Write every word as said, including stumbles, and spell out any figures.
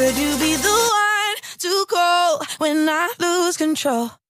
Could you be the one to call when I lose control?